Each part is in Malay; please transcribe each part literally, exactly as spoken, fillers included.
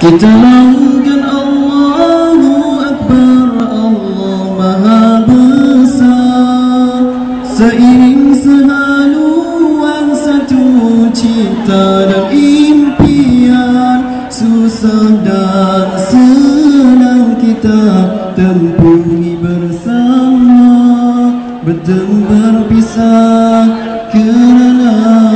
Kita langgan Allahu Akbar, Allah Maha Besar. Seiring sehaluan satu cipta dan impian, susah dan senang kita tempuhi bersama. Bertemu berpisah kerana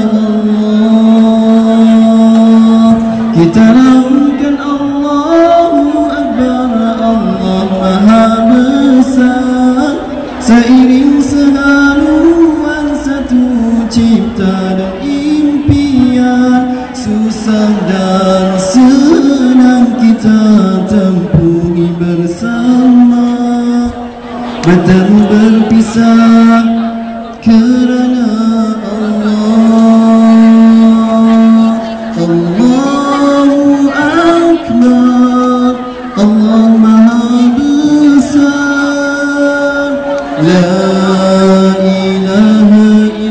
Allah. Kita langgan Allahu Akbar, Allah Maha Besar. Seiring sehaluan satu cipta dan impian, susah dan senang kita tempuhi bersama. Bertemu berpisah kerana Allah. Allahu Akbar, Allah Maha Besar. La ilaha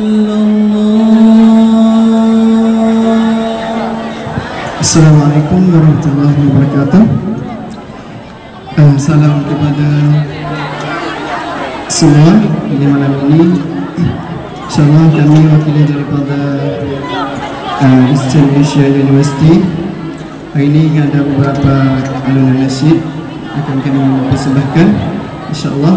illallah. Assalamualaikum warahmatullahi wabarakatuh. uh, Salam kepada semua di malam ini. InsyaAllah kami wakili daripada uh, Eastern Asia University. Hari ini ada beberapa alunan nasyid akan kami persembahkan, InsyaAllah.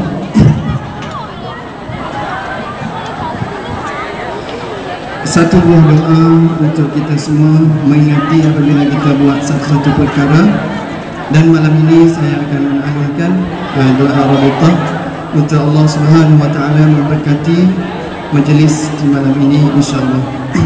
Satu buah doa untuk kita semua mengingati apabila kita buat satu-satu perkara. Dan malam ini saya akan mengalunkan uh, doa Rabitah untuk Allah Subhanahu Wa Taala memberkati majlis di malam ini, insyaAllah.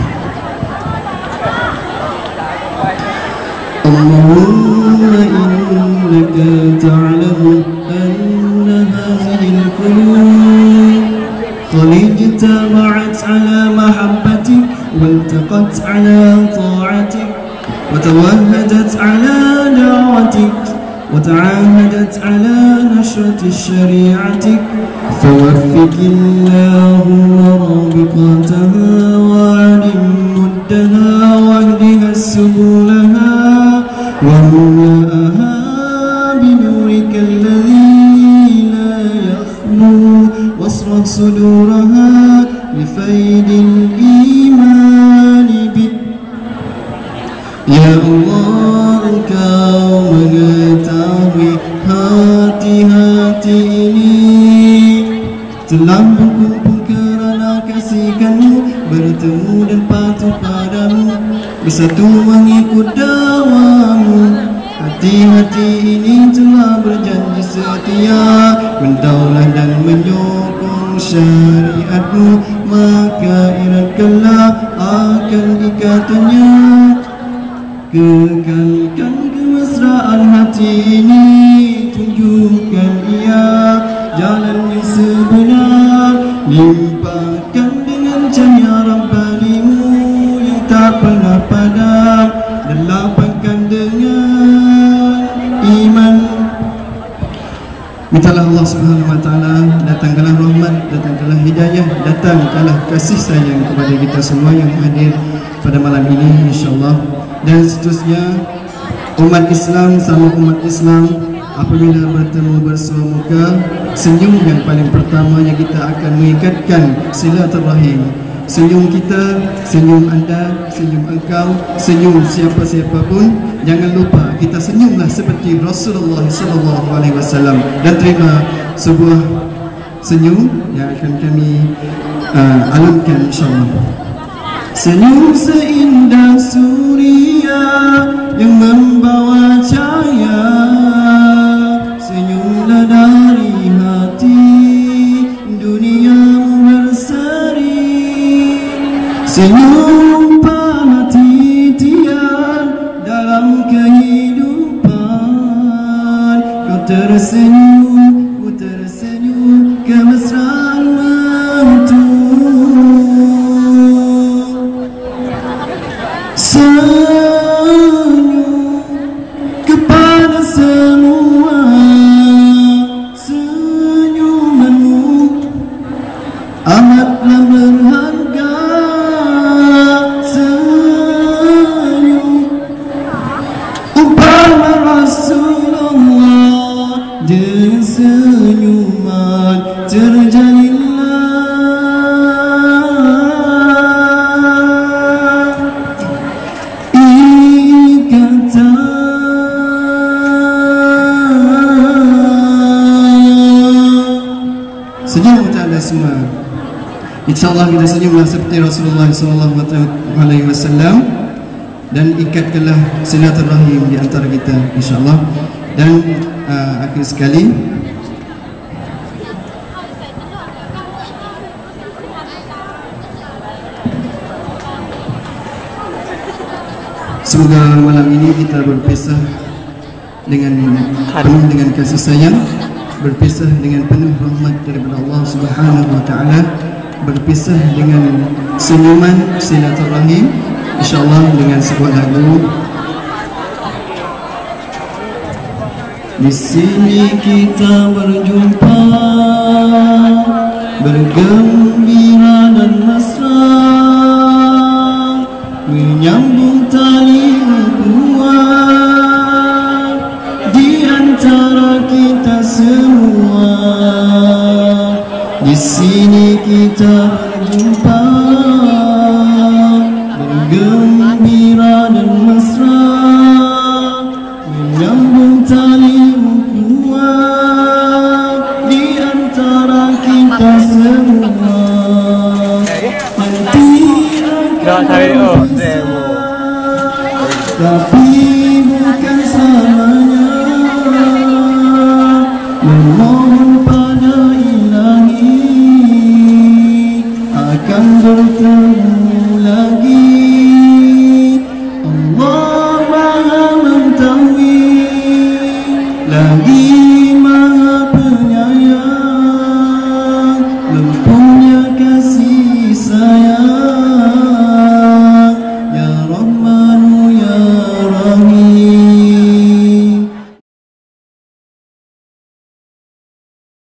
Allahumma innaka ta'lamu anna hadhihi al-qulub qad ijtama'at ala mahabbatik waltaqat ala ta'atik wa tawahhadat ala da'watik وتعاهدت على نشرة شريعتك فوفق اللهم رابطتها وعلم مدها واهدها سبلها واملأها بنورك الذي لا يخلو واصرف صدورها بفيض الإيمان بك يا الله. Engkau mengetahui hati-hati ini telah berkumpul kerana kasihkanmu, bertemu dan patuh padamu, bersatu mengikut dakwamu. Hati-hati ini telah berjanji setia mendaulah dan menyokong syariatmu, maka eratkanlah akan ikatannya. Kekalkan kemesraan hati ini, tunjukkan ia jalan yang sebenar, limpahkan dengan cahaya Rabbanimu yang tak pernah padam, dan lapangkan dengan iman. Mintalah Allah Subhanahu Wa Taala, datangkanlah rahmat, datangkanlah hidayah, datangkanlah kasih sayang kepada kita semua yang hadir pada malam ini, insyaAllah. Dan seterusnya, umat Islam sama umat Islam apabila bertemu bersua muka, senyum yang paling pertama yang kita akan mengikatkan silaturahim. Senyum kita, senyum anda, senyum engkau, senyum siapa-siapa pun, jangan lupa kita senyumlah seperti Rasulullah sallallahu alaihi wasallam, dan terima sebuah senyum yang akan kami uh, alunkan, insyaAllah. Senyum seindah suria yang membawa cahaya, senyumlah dari hati, duniamu berseri. Senyum panati titian dalam kehidupan, kau tersenyum, ku tersenyum, kemesraan menentu. Senyum kepada semua, senyumanmu amatlah berharga. Senyum umpama Rasulullah, dengan senyuman terjalinlah ikatan. Senyum untuk anda semua. InsyaAllah kita senyumlah seperti Rasulullah sallallahu alaihi wasallam dan ikatkanlah silaturahim di antara kita, insyaAllah. Dan uh, akhir sekali, semoga malam ini kita berpisah dengan penuh dengan kasih sayang, berpisah dengan penuh rahmat daripada Allah Subhanahu wa taala, berpisah dengan senyuman silaturahim, insyaallah dengan sebuah lagu. Di sini kita berjumpa, bergembira dan mesra, menyambung tali hubungan di antara kita semua. Di sini kita